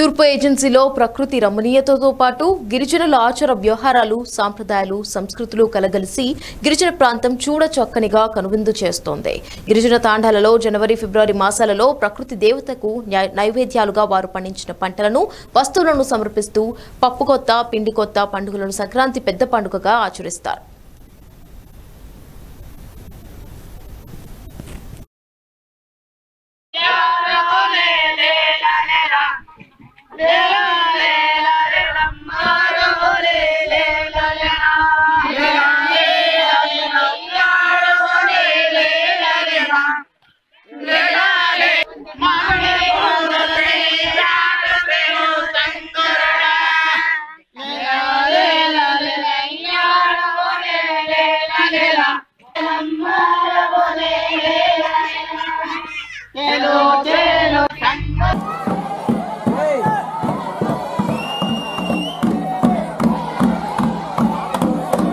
తూర్పు ఏజెన్సీలో ప్రకృతి రమణీయతతో పాటు గిరిజనుల ఆచార వ్యవహారాలు, సాంప్రదాయాలు, సంస్కృతులు కలగలిసి గిరిజన ప్రాంతం చూడచక్కనిగా కనువిందు చేస్తోంది. గిరిజన తాండాలలో జనవరి, ఫిబ్రవరి మాసాలలో ప్రకృతి దేవతకు నైవేద్యాలుగా వారు పండించిన పంటలను, వస్తువులను సమర్పిస్తూ పప్పు కొత్త, పిండి కొత్త పండుగలను సంక్రాంతి పెద్ద పండుగగా ఆచరిస్తారు.